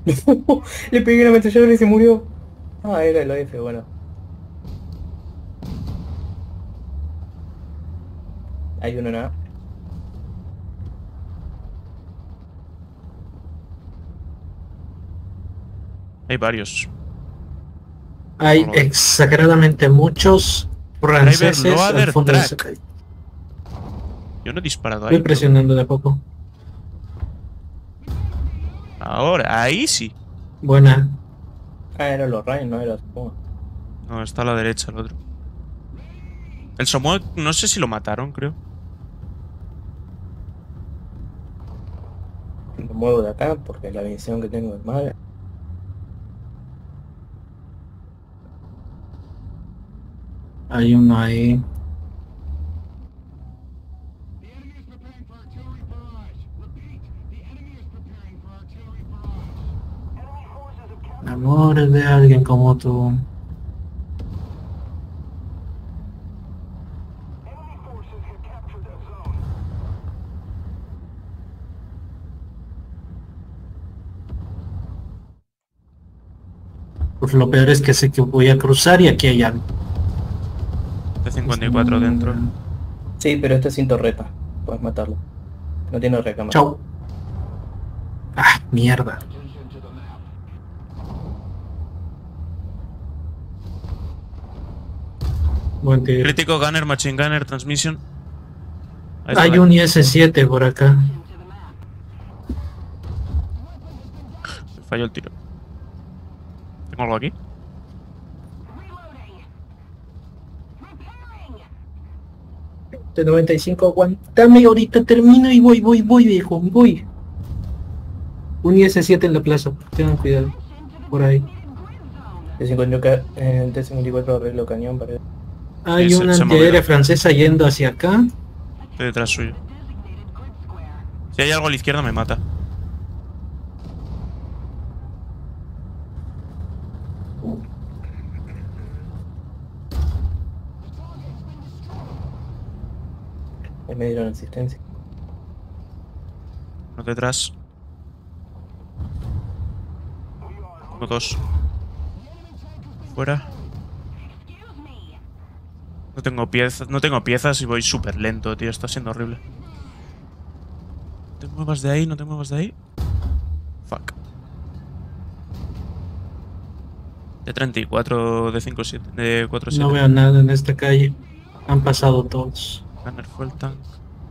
Le pegué la ametralladora y se murió. Ah, era el F, bueno. Hay uno nada. Hay varios, por Hay lo veo. exageradamente muchos Driver franceses al Loader fondo de esa Track. calle. Yo no he disparado Voy ahí, pero... presionando de a poco. Ahora, ahí sí. Buena. Ah, eran los Ryan, no era supongo. No, está a la derecha el otro. El Somoe, no sé si lo mataron, creo. Me muevo de acá porque la visión que tengo es mala. Hay uno ahí. Amor de alguien como tú. Pues lo peor es que sé que voy a cruzar y aquí hay algo. T-54 dentro. Sí, pero este es sin torreta. Puedes matarlo. No tiene recámara. Chau. Ah, mierda. Buen tiro. Crítico, Gunner, Machine Gunner, Transmission. Ahí está Hay un IS-7 por acá. Me falló el tiro. ¿Tengo algo aquí? De 95, aguantame, ahorita termino y voy, viejo, voy. Un IS-7 en la plaza, tengan cuidado. Por ahí. T-54 arreglo cañón para... Sí, Hay una se antiaérea movieron. francesa yendo hacia acá. Estoy detrás suyo. Si hay algo a la izquierda, me mata. Ahí me dieron asistencia. No detrás. Tengo dos. Fuera. No tengo piezas y voy súper lento, tío. Está siendo horrible. No te muevas de ahí, no te muevas de ahí. Fuck. De 34, de 57, de No 47. veo nada en esta calle. Han pasado todos. Gunner fue el tank.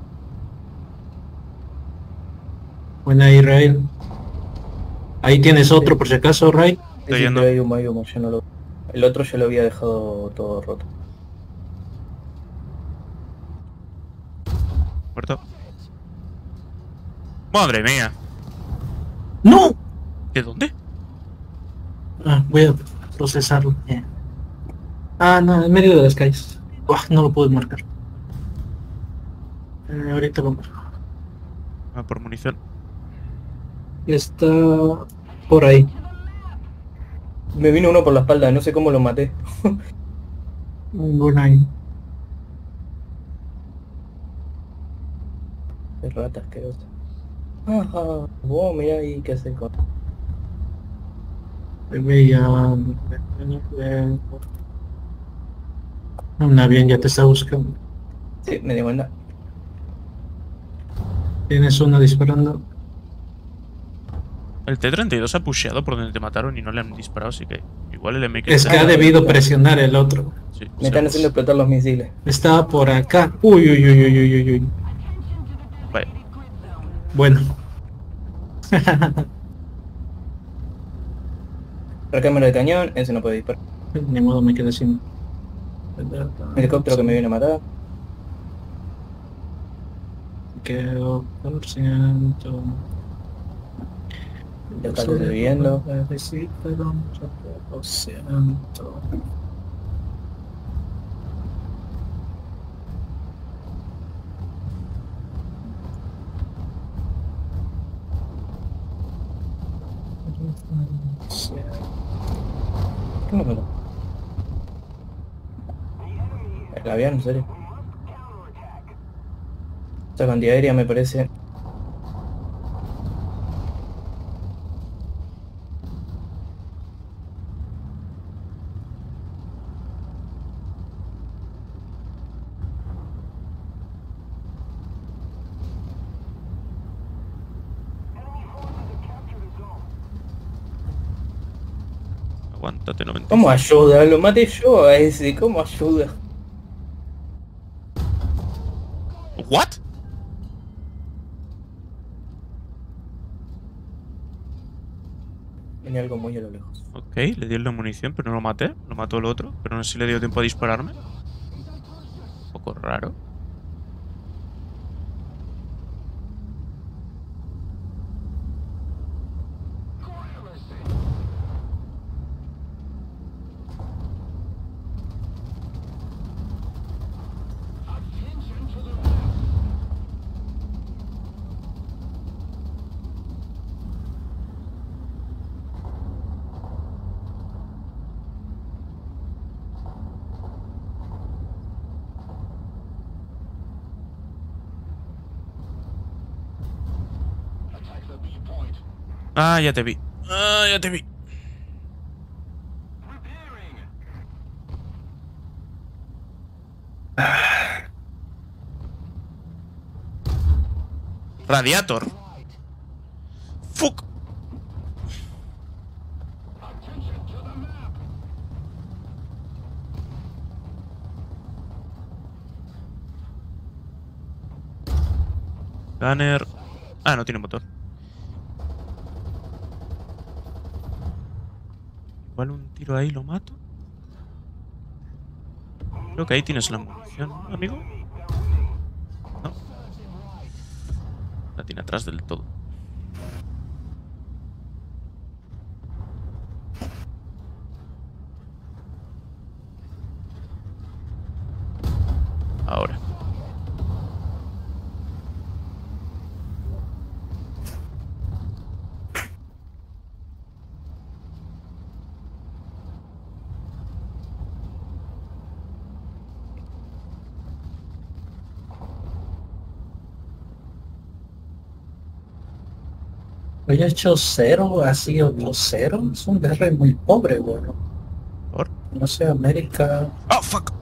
Buena Israel. Ahí tienes otro por si acaso, Ray. Sí, Estoy sí, yendo. pero hay humo, yo no lo... El otro yo lo había dejado todo roto. Muerto. Madre mía. ¡No! ¿De dónde? Ah, voy a procesarlo. Ah, no, en medio de las calles. Buah, no lo puedo marcar. Ahorita lo marco. Ah, por munición. Está por ahí. Me vino uno por la espalda, no sé cómo lo maté. Ninguno ahí. Es rata asquerosa. Ajá, vos mirá ahí qué hace con... Veía un avión ya te está buscando. Sí, me di cuenta. Tienes uno disparando. El T-32 ha pusheado por donde te mataron y no le han disparado, así que igual el MK Es que ha no, debido no. presionar el otro. Sí, Me están haciendo explotar los misiles. Estaba por acá. Uy, uy, uy, uy, uy, uy, uy. Vaya. Bueno. Recámara de cañón, ese no puede disparar. Ni modo, me quedé sin. Helicóptero que me viene a matar. Quedo por ciento. Ya está subiendo. ¿Qué me mató? El avión, en serio. Esta antiaérea me parece... Aguántate, 90. ¿Cómo ayuda? Lo maté yo a ese. ¿Cómo ayuda? ¿What? Venía algo muy a lo lejos. Ok, le di la munición, pero no lo maté. Lo mató el otro, pero no sé si le dio tiempo a dispararme. Un poco raro. Ah, ya te vi. Ah, ya te vi. Radiator. Fuck. Gunner. Ah, no tiene motor. Igual un tiro ahí lo mato. Creo que ahí tienes la munición, ¿no, amigo? No. La tiene atrás del todo. Ahora. Hoy he hecho 0, así otro 0. Es un BR muy pobre, bueno. ¿Por? No sé, América. ¡Oh, fuck!